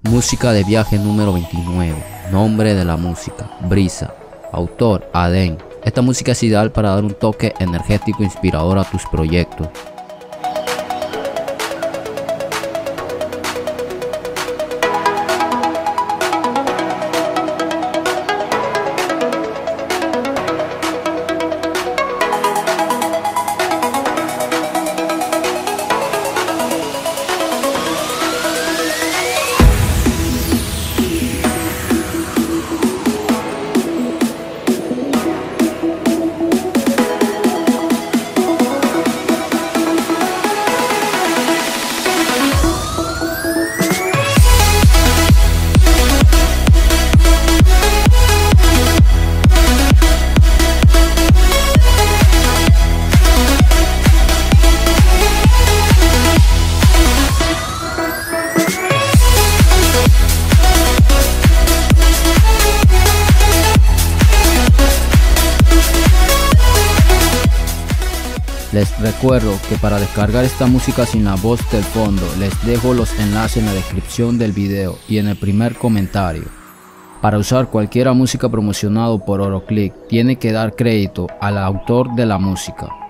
Música de viaje número 29. Nombre de la música: Brisa. Autor: Adén. Esta música es ideal para dar un toque energético e inspirador a tus proyectos. Les recuerdo que para descargar esta música sin la voz del fondo, les dejo los enlaces en la descripción del video y en el primer comentario. Para usar cualquier música promocionado por Oroclick, tiene que dar crédito al autor de la música.